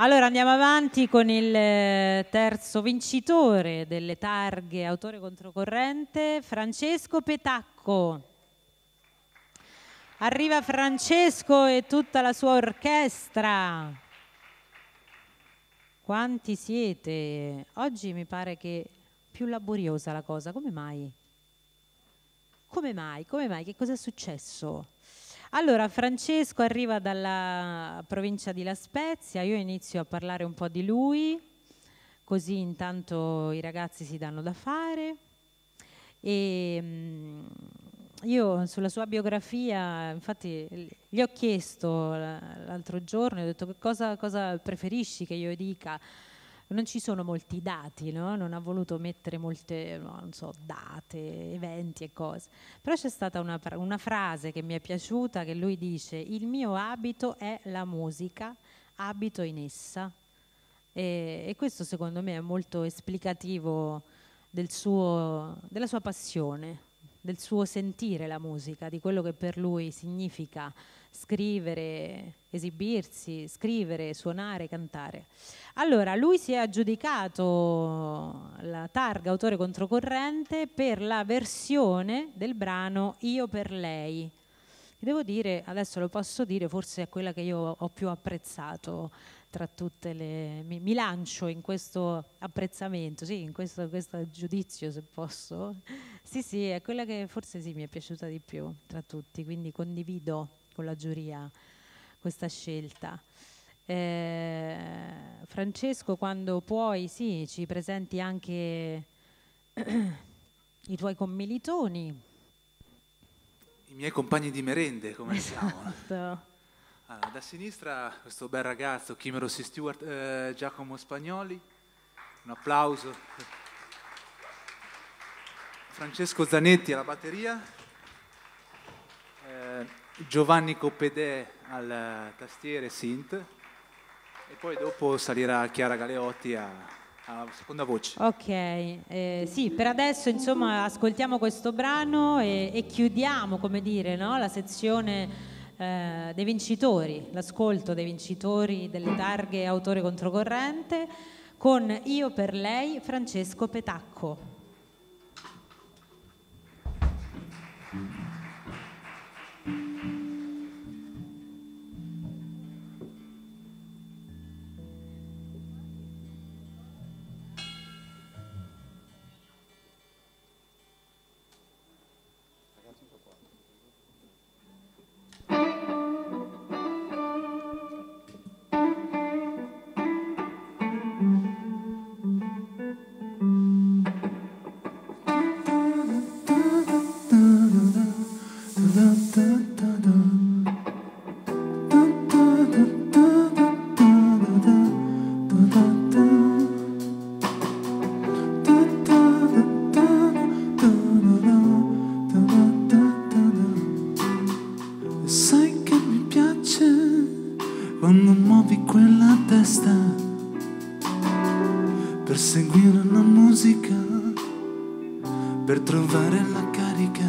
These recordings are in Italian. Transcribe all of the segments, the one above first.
Allora andiamo avanti con il terzo vincitore delle targhe Autore Controcorrente, Francesco Petacco. Arriva Francesco e tutta la sua orchestra. Quanti siete? Oggi mi pare che più laboriosa la cosa. Come mai? Come mai? Come mai? Che cosa è successo? Allora, Francesco arriva dalla provincia di La Spezia, io inizio a parlare un po' di lui, così intanto i ragazzi si danno da fare. E io sulla sua biografia, infatti, gli ho chiesto l'altro giorno, ho detto che cosa preferisci che io dica. Non ci sono molti dati, no? Non ha voluto mettere molte, no, non so, date, eventi e cose. Però c'è stata una frase che mi è piaciuta, che lui dice: il mio abito è la musica, abito in essa. E questo secondo me è molto esplicativo della sua passione, del suo sentire la musica, di quello che per lui significa scrivere, esibirsi, scrivere, suonare, cantare. Allora, lui si è aggiudicato la targa Autore Controcorrente per la versione del brano Io per lei. Devo dire, adesso lo posso dire, forse è quella che io ho più apprezzato tra tutte le... Mi lancio in questo apprezzamento, sì, in questo giudizio, se posso. Sì, è quella che forse sì, mi è piaciuta di più tra tutti, quindi condivido con la giuria questa scelta. Francesco, quando puoi, sì, ci presenti anche i tuoi commilitoni. I miei compagni di merende, come siamo? Esatto. Allora, da sinistra questo bel ragazzo, Kim Rossi Stewart, Giacomo Spagnoli, un applauso. Francesco Zanetti alla batteria, Giovanni Coppedè al tastiere synth e poi dopo salirà Chiara Galeotti alla seconda voce. Ok, sì, per adesso insomma ascoltiamo questo brano e chiudiamo, come dire, no? La sezione dei vincitori, l'ascolto dei vincitori delle targhe Autore Controcorrente con Io per lei, Francesco Petacco. Sai che mi piace quando muovi quella testa per seguire la musica, per trovare la carica.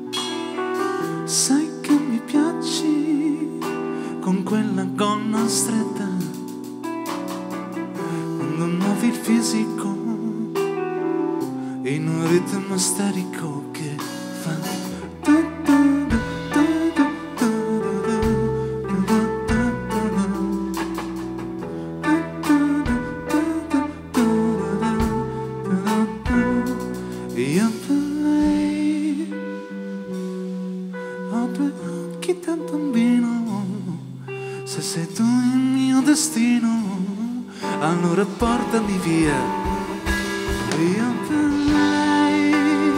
Sai che mi piaci con quella gonna stretta, quando muovi il fisico in un ritmo isterico che fa io per lei ho due occhi da bambino, se sei tu il mio destino, allora portami via. Io per lei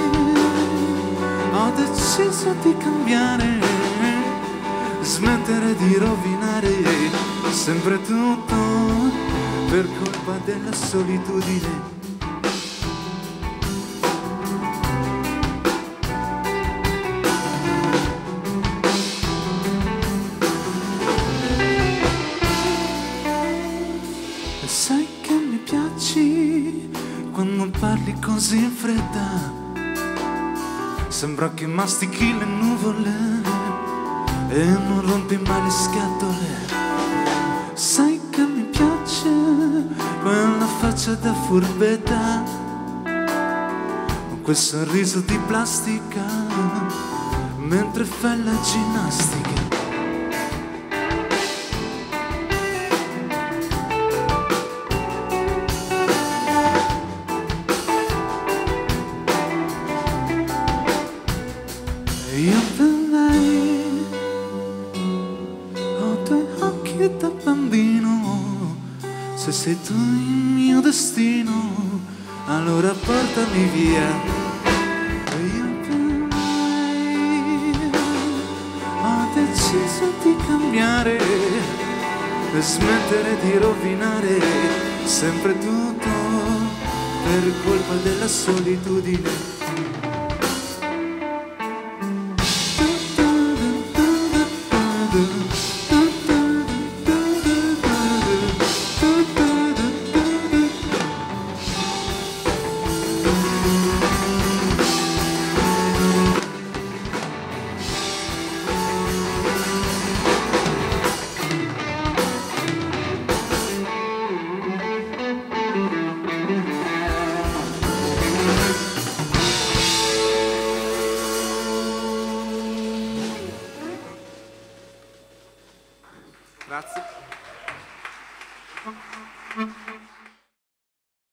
ho deciso di cambiare, smettere di rovinare sempre tutto per colpa della solitudine. Sai che mi piaci quando parli così in fretta, sembra che mastichi le nuvole e non rompi mai le scatole. Sai che mi piace faccia da furbetta, con quel sorriso di plastica, mentre fai la ginnastica. E io per lei ho due occhi da bambino. Se sei tu il mio destino, allora portami via. E io per lei ho deciso di cambiare e smettere di rovinare sempre tutto per colpa della solitudine. Grazie.